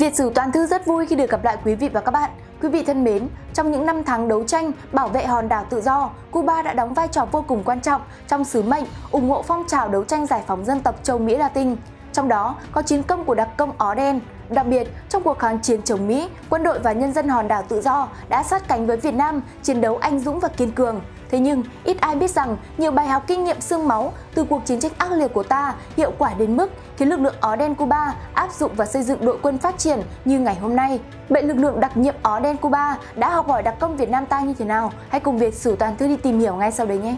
Việt Sử Toàn Thư rất vui khi được gặp lại quý vị và các bạn. Quý vị thân mến, trong những năm tháng đấu tranh bảo vệ hòn đảo tự do, Cuba đã đóng vai trò vô cùng quan trọng trong sứ mệnh ủng hộ phong trào đấu tranh giải phóng dân tộc châu Mỹ Latin. Trong đó có chiến công của đặc công Ó Đen. Đặc biệt, trong cuộc kháng chiến chống Mỹ, quân đội và nhân dân hòn đảo tự do đã sát cánh với Việt Nam, chiến đấu anh dũng và kiên cường. Thế nhưng, ít ai biết rằng nhiều bài học kinh nghiệm xương máu từ cuộc chiến tranh ác liệt của ta hiệu quả đến mức khiến lực lượng Ó Đen Cuba áp dụng và xây dựng đội quân phát triển như ngày hôm nay. Vậy lực lượng đặc nhiệm Ó Đen Cuba đã học hỏi đặc công Việt Nam ta như thế nào? Hãy cùng Việt Sử Toàn Thư đi tìm hiểu ngay sau đây nhé!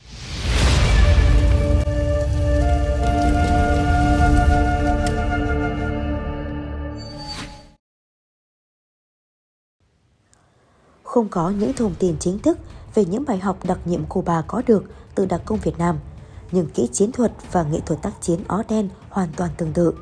Không có những thông tin chính thức về những bài học đặc nhiệm Cuba có được từ đặc công Việt Nam, nhưng kỹ chiến thuật và nghệ thuật tác chiến Ó Đen hoàn toàn tương tự.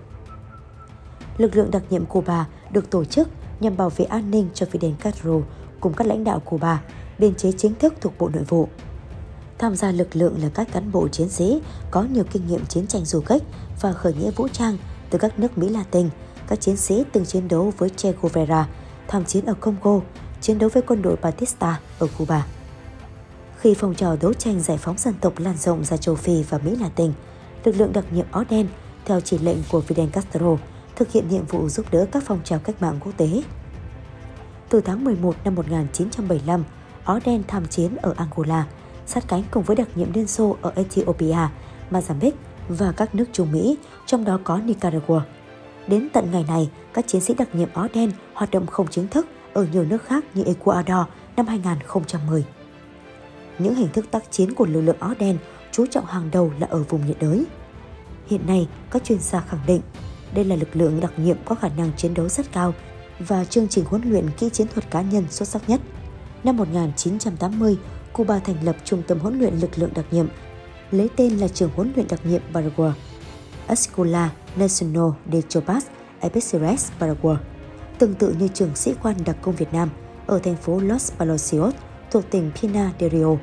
Lực lượng đặc nhiệm Cuba được tổ chức nhằm bảo vệ an ninh cho Fidel Castro cùng các lãnh đạo Cuba, biên chế chính thức thuộc Bộ Nội vụ. Tham gia lực lượng là các cán bộ chiến sĩ có nhiều kinh nghiệm chiến tranh du kích và khởi nghĩa vũ trang từ các nước Mỹ Latin, các chiến sĩ từng chiến đấu với Che Guevara, tham chiến ở Congo, chiến đấu với quân đội Batista ở Cuba. Khi phong trào đấu tranh giải phóng dân tộc lan rộng ra châu Phi và Mỹ Latin, lực lượng đặc nhiệm Ó Đen theo chỉ lệnh của Fidel Castro thực hiện nhiệm vụ giúp đỡ các phong trào cách mạng quốc tế. Từ tháng 11 năm 1975, Ó Đen tham chiến ở Angola, sát cánh cùng với đặc nhiệm Liên Xô ở Ethiopia, Mozambique và các nước Trung Mỹ, trong đó có Nicaragua. Đến tận ngày này, các chiến sĩ đặc nhiệm Ó Đen hoạt động không chính thức ở nhiều nước khác như Ecuador năm 2010. Những hình thức tác chiến của lực lượng Ó Đen chú trọng hàng đầu là ở vùng nhiệt đới. Hiện nay, các chuyên gia khẳng định đây là lực lượng đặc nhiệm có khả năng chiến đấu rất cao và chương trình huấn luyện kỹ chiến thuật cá nhân xuất sắc nhất. Năm 1980, Cuba thành lập Trung tâm huấn luyện lực lượng đặc nhiệm, lấy tên là Trường huấn luyện đặc nhiệm Paraguay, Escuela Nacional de Tropas Especiales Paraguay, tương tự như trường sĩ quan đặc công Việt Nam ở thành phố Los Palacios thuộc tỉnh Pinar del Rio.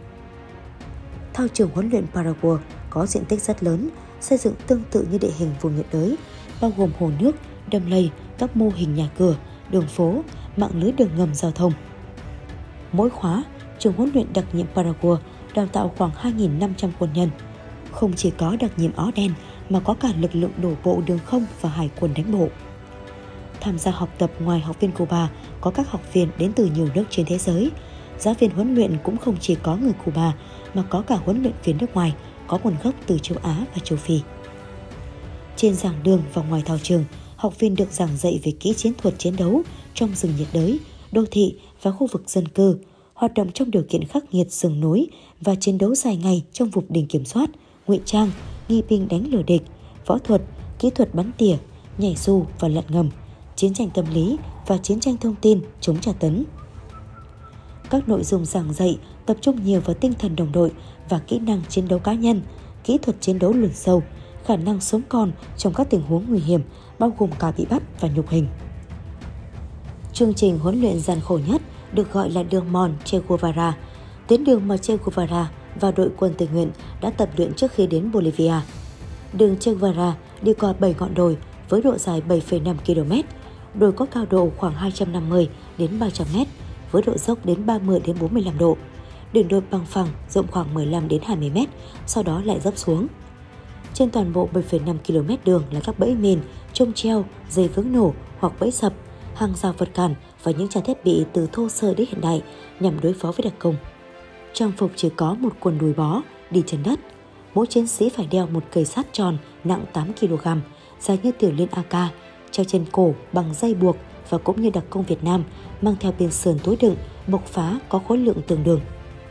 Thao trường huấn luyện Paraguay có diện tích rất lớn, xây dựng tương tự như địa hình vùng nhiệt đới, bao gồm hồ nước, đầm lầy, các mô hình nhà cửa, đường phố, mạng lưới đường ngầm giao thông. Mỗi khóa, trường huấn luyện đặc nhiệm Paraguay đào tạo khoảng 2.500 quân nhân. Không chỉ có đặc nhiệm Ó Đen mà có cả lực lượng đổ bộ đường không và hải quân đánh bộ. Tham gia học tập ngoài học viên Cuba có các học viên đến từ nhiều nước trên thế giới. Giáo viên huấn luyện cũng không chỉ có người Cuba mà có cả huấn luyện viên nước ngoài có nguồn gốc từ châu Á và châu Phi. Trên giảng đường và ngoài thao trường, học viên được giảng dạy về kỹ chiến thuật chiến đấu trong rừng nhiệt đới, đô thị và khu vực dân cư, hoạt động trong điều kiện khắc nghiệt rừng núi và chiến đấu dài ngày trong vùng đình kiểm soát, ngụy trang, nghi binh đánh lừa địch, võ thuật, kỹ thuật bắn tỉa, nhảy dù và lặn ngầm, chiến tranh tâm lý và chiến tranh thông tin chống tra tấn. Các nội dung giảng dạy tập trung nhiều vào tinh thần đồng đội và kỹ năng chiến đấu cá nhân, kỹ thuật chiến đấu lùn sâu, khả năng sống còn trong các tình huống nguy hiểm, bao gồm cả bị bắt và nhục hình. Chương trình huấn luyện gian khổ nhất được gọi là đường mòn Che Guevara, tuyến đường mà Che Guevara và đội quân tình nguyện đã tập luyện trước khi đến Bolivia. Đường Che Guevara đi qua 7 ngọn đồi với độ dài 7,5 km, đồi có cao độ khoảng 250 đến 300 m, với độ dốc đến 30 đến 45 độ. Đường đồi bằng phẳng rộng khoảng 15 đến 20 m, sau đó lại dốc xuống. Trên toàn bộ 7,5 km đường là các bẫy mìn, chông treo, dây vướng nổ hoặc bẫy sập, hàng rào vật cản và những trang thiết bị từ thô sơ đến hiện đại nhằm đối phó với đặc công. Trang phục chỉ có một quần đùi bó, đi trên đất. Mỗi chiến sĩ phải đeo một cây sắt tròn nặng 8 kg, dài như tiểu liên AK, treo trên cổ bằng dây buộc và cũng như đặc công Việt Nam mang theo bên sườn túi đựng, bộc phá có khối lượng tương đương.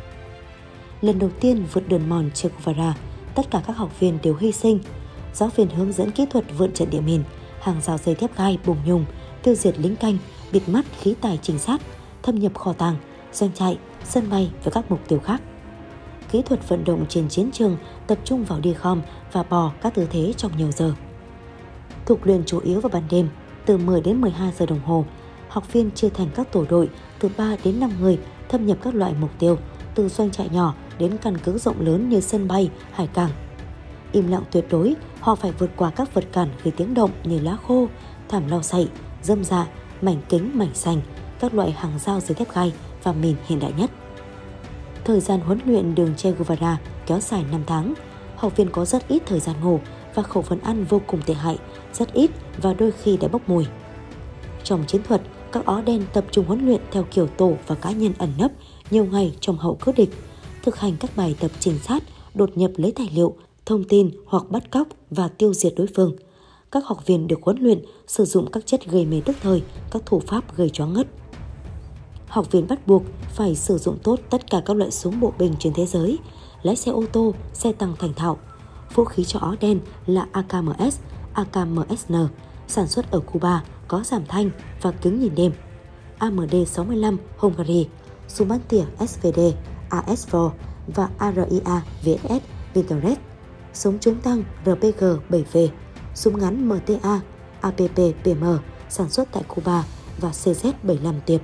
Lần đầu tiên vượt đường mòn Che Guevara, tất cả các học viên đều hy sinh. Giáo viên hướng dẫn kỹ thuật vượt trận địa mìn, hàng rào dây thép gai bùng nhùng, tiêu diệt lính canh, bịt mắt khí tài trinh sát, thâm nhập kho tàng, doanh trại, sân bay và các mục tiêu khác. Kỹ thuật vận động trên chiến trường tập trung vào đi khom và bò các tư thế trong nhiều giờ. Thuộc luyện chủ yếu vào ban đêm, từ 10 đến 12 giờ đồng hồ. Học viên chia thành các tổ đội từ 3 đến 5 người thâm nhập các loại mục tiêu, từ doanh trại nhỏ đến căn cứ rộng lớn như sân bay, hải cảng. Im lặng tuyệt đối, họ phải vượt qua các vật cản gây tiếng động như lá khô, thảm lau sậy, dâm dạ, mảnh kính, mảnh sành, các loại hàng dao dây thép gai và mìn hiện đại nhất. Thời gian huấn luyện đường Che Guevara kéo dài 5 tháng. Học viên có rất ít thời gian ngủ và khẩu phần ăn vô cùng tệ hại, rất ít và đôi khi đã bốc mùi. Trong chiến thuật, các ó đen tập trung huấn luyện theo kiểu tổ và cá nhân ẩn nấp nhiều ngày trong hậu cướp địch, thực hành các bài tập trinh sát, đột nhập lấy tài liệu, thông tin hoặc bắt cóc và tiêu diệt đối phương. Các học viên được huấn luyện sử dụng các chất gây mê tức thời, các thủ pháp gây choáng ngất. Học viên bắt buộc phải sử dụng tốt tất cả các loại súng bộ binh trên thế giới, lái xe ô tô, xe tăng thành thạo. Vũ khí cho ó đen là AKMS, AKMSN, sản xuất ở Cuba, có giảm thanh và kính nhìn đêm. AMD-65 Hungary, súng bắn tỉa SVD, AS4 và ARIA VSS Vintorez, súng chống tăng RPG-7V, súng ngắn MTA, APP-PM sản xuất tại Cuba và CZ-75 Tiệp.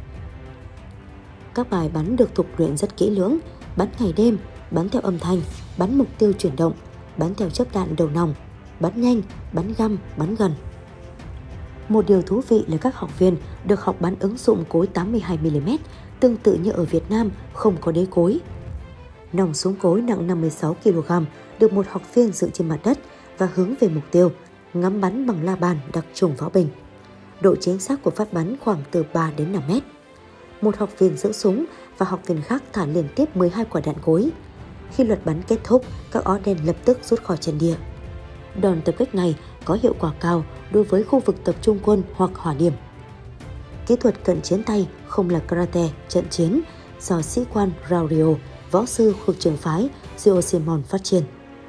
Các bài bắn được thục luyện rất kỹ lưỡng, bắn ngày đêm, bắn theo âm thanh, bắn mục tiêu chuyển động, bắn theo chớp đạn đầu nòng, bắn nhanh, bắn găm, bắn gần. Một điều thú vị là các học viên được học bắn ứng dụng cối 82mm, tương tự như ở Việt Nam không có đế cối. Nòng súng cối nặng 56 kg được một học viên dựng trên mặt đất và hướng về mục tiêu, ngắm bắn bằng la bàn đặc trùng pháo binh. Độ chính xác của phát bắn khoảng từ 3 đến 5 mét. Một học viên giữ súng và học viên khác thả liên tiếp 12 quả đạn cối. Khi loạt bắn kết thúc, các ó đen lập tức rút khỏi trận địa. Đòn tập kích này có hiệu quả cao đối với khu vực tập trung quân hoặc hỏa điểm. Kỹ thuật cận chiến tay không là karate trận chiến do sĩ quan Raurio, võ sư thuộc trường phái Giosimon phát triển.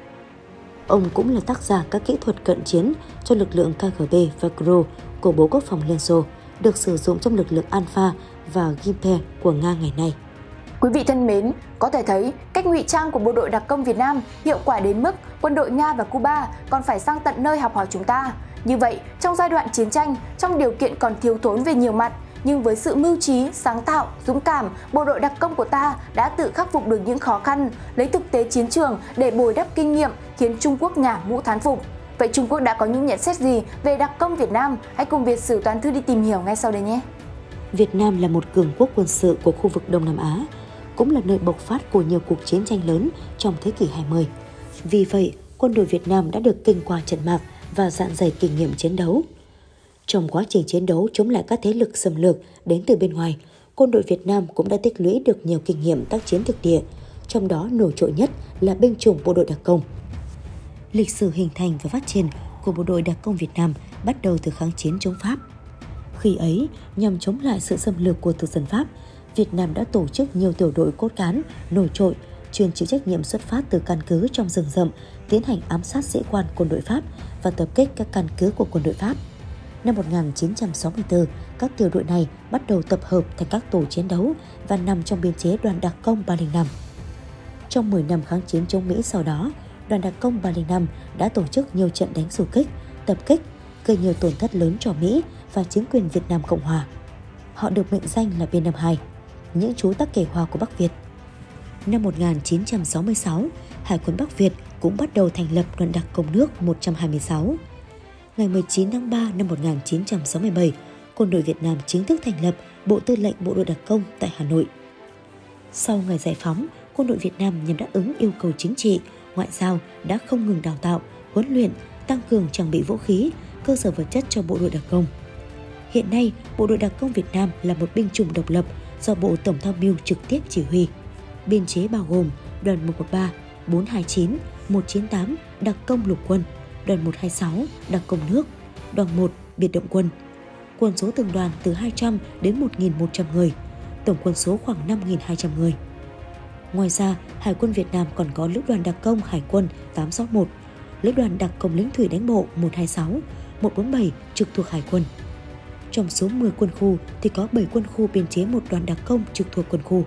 Ông cũng là tác giả các kỹ thuật cận chiến cho lực lượng KGB và GRU của Bộ Quốc phòng Liên Xô, được sử dụng trong lực lượng Alpha và Gimpe của Nga ngày nay. Quý vị thân mến, có thể thấy cách ngụy trang của bộ đội đặc công Việt Nam hiệu quả đến mức quân đội Nga và Cuba còn phải sang tận nơi học hỏi chúng ta. Như vậy, trong giai đoạn chiến tranh, trong điều kiện còn thiếu thốn về nhiều mặt, nhưng với sự mưu trí, sáng tạo, dũng cảm, bộ đội đặc công của ta đã tự khắc phục được những khó khăn, lấy thực tế chiến trường để bồi đắp kinh nghiệm, khiến Trung Quốc nhả mũ thán phục. Vậy Trung Quốc đã có những nhận xét gì về đặc công Việt Nam? Hãy cùng Việt Sử Toàn Thư đi tìm hiểu ngay sau đây nhé! Việt Nam là một cường quốc quân sự của khu vực Đông Nam Á, cũng là nơi bộc phát của nhiều cuộc chiến tranh lớn trong thế kỷ 20. Vì vậy, quân đội Việt Nam đã được kinh qua trận mạc và dạn dày kinh nghiệm chiến đấu. Trong quá trình chiến đấu chống lại các thế lực xâm lược đến từ bên ngoài, quân đội Việt Nam cũng đã tích lũy được nhiều kinh nghiệm tác chiến thực địa, trong đó nổi trội nhất là binh chủng bộ đội đặc công. Lịch sử hình thành và phát triển của bộ đội đặc công Việt Nam bắt đầu từ kháng chiến chống Pháp. Khi ấy, nhằm chống lại sự xâm lược của thực dân Pháp, Việt Nam đã tổ chức nhiều tiểu đội cốt cán, nổi trội, chuyên chịu trách nhiệm xuất phát từ căn cứ trong rừng rậm, tiến hành ám sát sĩ quan quân đội Pháp và tập kích các căn cứ của quân đội Pháp. Năm 1964, các tiểu đội này bắt đầu tập hợp thành các tổ chiến đấu và nằm trong biên chế đoàn đặc công 305. Trong 10 năm kháng chiến chống Mỹ sau đó, đoàn đặc công 305 đã tổ chức nhiều trận đánh du kích, tập kích, gây nhiều tổn thất lớn cho Mỹ và chính quyền Việt Nam Cộng Hòa. Họ được mệnh danh là B-52, những chú tắc kè hoa của Bắc Việt. Năm 1966, Hải quân Bắc Việt cũng bắt đầu thành lập đoàn đặc công nước 126. Ngày 19 tháng 3 năm 1967, quân đội Việt Nam chính thức thành lập Bộ Tư lệnh Bộ đội đặc công tại Hà Nội. Sau ngày giải phóng, quân đội Việt Nam nhằm đáp ứng yêu cầu chính trị, ngoại giao đã không ngừng đào tạo, huấn luyện, tăng cường trang bị vũ khí, cơ sở vật chất cho bộ đội đặc công. Hiện nay, Bộ đội đặc công Việt Nam là một binh chủng độc lập do Bộ Tổng tham mưu trực tiếp chỉ huy. Biên chế bao gồm đoàn 113, 429, 198 đặc công lục quân, đoàn 126 đặc công nước, đoàn 1 biệt động quân. Quân số từng đoàn từ 200 đến 1.100 người, tổng quân số khoảng 5.200 người. Ngoài ra, Hải quân Việt Nam còn có lữ đoàn đặc công Hải quân 861, lữ đoàn đặc công lính thủy đánh bộ 126, 147 trực thuộc Hải quân. Trong số 10 quân khu thì có 7 quân khu biên chế một đoàn đặc công trực thuộc quân khu.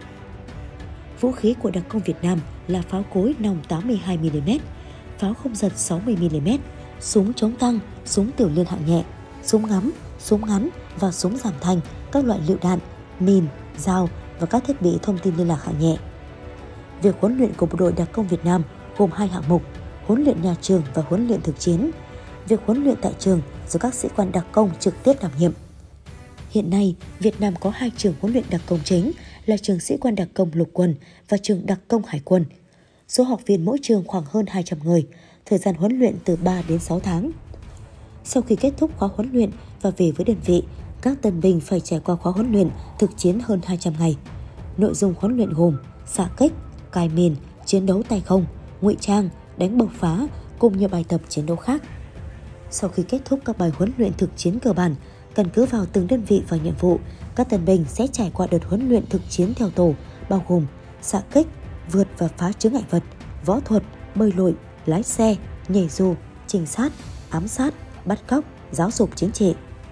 Vũ khí của đặc công Việt Nam là pháo cối nòng 82mm, pháo không giật 60mm, súng chống tăng, súng tiểu liên hạng nhẹ, súng ngắm, súng ngắn và súng giảm thanh, các loại lựu đạn, mìn, dao và các thiết bị thông tin liên lạc hạng nhẹ. Việc huấn luyện của bộ đội đặc công Việt Nam gồm 2 hạng mục: huấn luyện nhà trường và huấn luyện thực chiến. việc huấn luyện tại trường do các sĩ quan đặc công trực tiếp đảm nhiệm. Hiện nay, Việt Nam có 2 trường huấn luyện đặc công chính là trường sĩ quan đặc công lục quân và trường đặc công hải quân. Số học viên mỗi trường khoảng hơn 200 người, thời gian huấn luyện từ 3 đến 6 tháng. Sau khi kết thúc khóa huấn luyện và về với đơn vị, các tân binh phải trải qua khóa huấn luyện thực chiến hơn 200 ngày. Nội dung huấn luyện gồm xạ kích, cài mìn, chiến đấu tay không, ngụy trang, đánh bộc phá cùng nhiều bài tập chiến đấu khác. Sau khi kết thúc các bài huấn luyện thực chiến cơ bản, căn cứ vào từng đơn vị và nhiệm vụ, các tân binh sẽ trải qua đợt huấn luyện thực chiến theo tổ, bao gồm xạ kích, vượt và phá chướng ngại vật, võ thuật, bơi lội, lái xe, nhảy dù, trinh sát, ám sát, bắt cóc, giáo dục chính trị.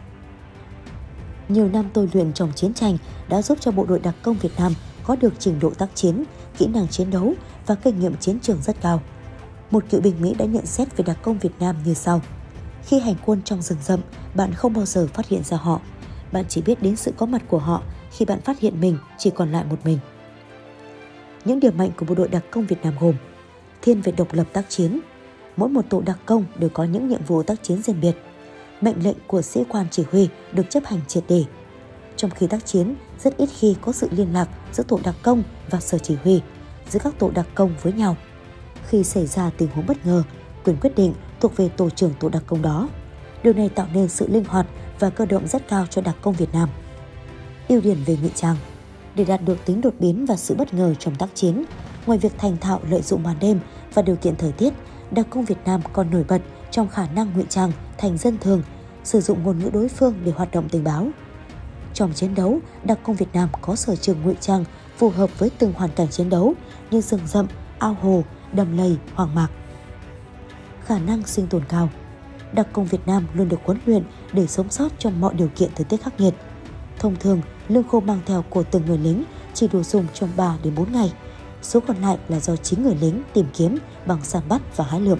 Nhiều năm tôi luyện trong chiến tranh đã giúp cho bộ đội đặc công Việt Nam có được trình độ tác chiến, kỹ năng chiến đấu và kinh nghiệm chiến trường rất cao. Một cựu binh Mỹ đã nhận xét về đặc công Việt Nam như sau: khi hành quân trong rừng rậm, bạn không bao giờ phát hiện ra họ. Bạn chỉ biết đến sự có mặt của họ khi bạn phát hiện mình chỉ còn lại một mình. Những điểm mạnh của bộ đội đặc công Việt Nam gồm thiên về độc lập tác chiến. Mỗi một tổ đặc công đều có những nhiệm vụ tác chiến riêng biệt. Mệnh lệnh của sĩ quan chỉ huy được chấp hành triệt để. Trong khi tác chiến, rất ít khi có sự liên lạc giữa tổ đặc công và sở chỉ huy, giữa các tổ đặc công với nhau. Khi xảy ra tình huống bất ngờ, quyền quyết định thuộc về tổ trưởng tổ đặc công đó. Điều này tạo nên sự linh hoạt và cơ động rất cao cho đặc công Việt Nam. Ưu điểm về ngụy trang. Để đạt được tính đột biến và sự bất ngờ trong tác chiến, ngoài việc thành thạo lợi dụng màn đêm và điều kiện thời tiết, đặc công Việt Nam còn nổi bật trong khả năng ngụy trang thành dân thường, sử dụng ngôn ngữ đối phương để hoạt động tình báo. Trong chiến đấu, đặc công Việt Nam có sở trường ngụy trang phù hợp với từng hoàn cảnh chiến đấu như rừng rậm, ao hồ, đầm lầy, hoang mạc. Khả năng sinh tồn cao. Đặc công Việt Nam luôn được huấn luyện để sống sót trong mọi điều kiện thời tiết khắc nghiệt. Thông thường, lương khô mang theo của từng người lính chỉ đủ dùng trong 3 đến 4 ngày. Số còn lại là do chính người lính tìm kiếm bằng săn bắt và hái lượm.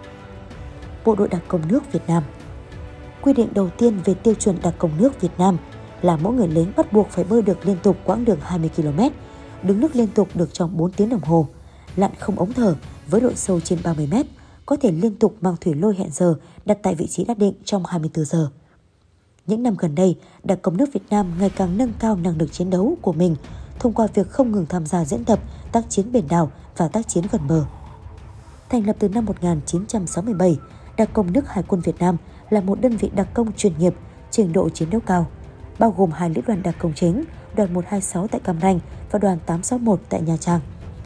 Bộ đội đặc công nước Việt Nam. Quy định đầu tiên về tiêu chuẩn đặc công nước Việt Nam là mỗi người lính bắt buộc phải bơi được liên tục quãng đường 20 km, đứng nước liên tục được trong 4 tiếng đồng hồ, lặn không ống thở với độ sâu trên 30 m, có thể liên tục mang thủy lôi hẹn giờ đặt tại vị trí đã định trong 24 giờ. Những năm gần đây, đặc công nước Việt Nam ngày càng nâng cao năng lực chiến đấu của mình thông qua việc không ngừng tham gia diễn tập, tác chiến biển đảo và tác chiến gần bờ. Thành lập từ năm 1967, đặc công nước Hải quân Việt Nam là một đơn vị đặc công chuyên nghiệp, trình độ chiến đấu cao, bao gồm 2 lữ đoàn đặc công chính, đoàn 126 tại Cam Ranh và đoàn 861 tại Nha Trang.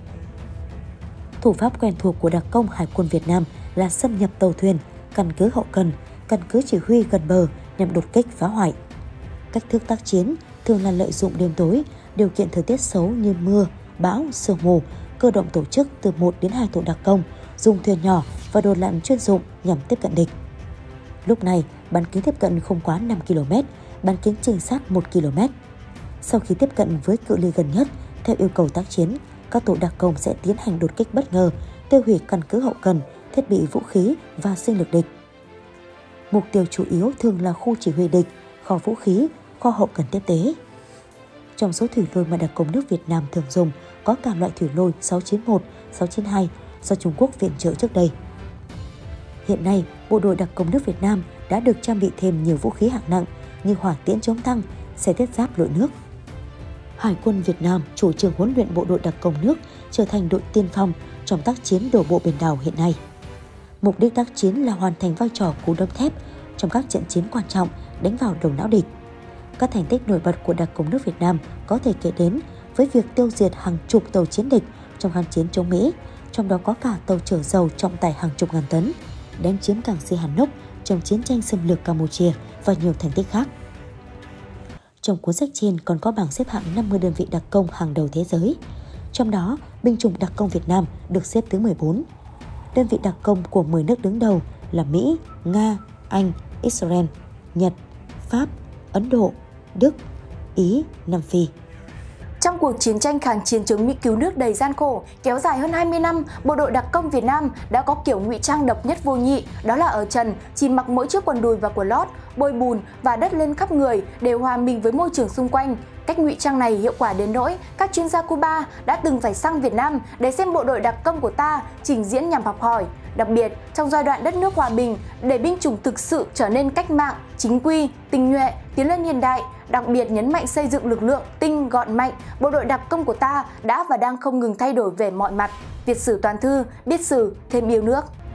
Thủ pháp quen thuộc của đặc công Hải quân Việt Nam là xâm nhập tàu thuyền, căn cứ hậu cần, căn cứ chỉ huy gần bờ nhằm đột kích phá hoại. Cách thức tác chiến thường là lợi dụng đêm tối, điều kiện thời tiết xấu như mưa, bão, sương mù, cơ động tổ chức từ 1 đến 2 tổ đặc công, dùng thuyền nhỏ và đồ lặn chuyên dụng nhằm tiếp cận địch. Lúc này, bán kính tiếp cận không quá 5 km, bán kính trinh sát 1 km. Sau khi tiếp cận với cự ly gần nhất, theo yêu cầu tác chiến, các tổ đặc công sẽ tiến hành đột kích bất ngờ, tiêu hủy căn cứ hậu cần, thiết bị vũ khí và sinh lực địch. Mục tiêu chủ yếu thường là khu chỉ huy địch, kho vũ khí, kho hậu cần tiếp tế. Trong số thủy lôi mà đặc công nước Việt Nam thường dùng có cả loại thủy lôi 691, 692 do Trung Quốc viện trợ trước đây. Hiện nay, bộ đội đặc công nước Việt Nam đã được trang bị thêm nhiều vũ khí hạng nặng như hỏa tiễn chống tăng, xe thiết giáp lội nước. Hải quân Việt Nam chủ trương huấn luyện bộ đội đặc công nước trở thành đội tiên phong trong tác chiến đổ bộ biển đảo hiện nay. Mục đích tác chiến là hoàn thành vai trò cú đấm thép trong các trận chiến quan trọng đánh vào đầu não địch. Các thành tích nổi bật của đặc công nước Việt Nam có thể kể đến với việc tiêu diệt hàng chục tàu chiến địch trong kháng chiến chống Mỹ, trong đó có cả tàu chở dầu trọng tải hàng chục ngàn tấn, đánh chiếm cảng Sihanouk trong chiến tranh xâm lược Campuchia và nhiều thành tích khác. Trong cuốn sách trên còn có bảng xếp hạng 50 đơn vị đặc công hàng đầu thế giới. Trong đó, binh chủng đặc công Việt Nam được xếp thứ 14. Đơn vị đặc công của 10 nước đứng đầu là Mỹ, Nga, Anh, Israel, Nhật, Pháp, Ấn Độ, Đức, Ý, Nam Phi. Trong cuộc chiến tranh kháng chiến chống Mỹ cứu nước đầy gian khổ, kéo dài hơn 20 năm, bộ đội đặc công Việt Nam đã có kiểu ngụy trang độc nhất vô nhị, đó là ở trần, chỉ mặc mỗi chiếc quần đùi và quần lót, bôi bùn và đất lên khắp người để hòa mình với môi trường xung quanh. Cách ngụy trang này hiệu quả đến nỗi các chuyên gia Cuba đã từng phải sang Việt Nam để xem bộ đội đặc công của ta trình diễn nhằm học hỏi. Đặc biệt, trong giai đoạn đất nước hòa bình, để binh chủng thực sự trở nên cách mạng, chính quy, tinh nhuệ, tiến lên hiện đại, đặc biệt nhấn mạnh xây dựng lực lượng tinh, gọn, mạnh, bộ đội đặc công của ta đã và đang không ngừng thay đổi về mọi mặt. Việt Sử Toàn Thư, biết sử, thêm yêu nước.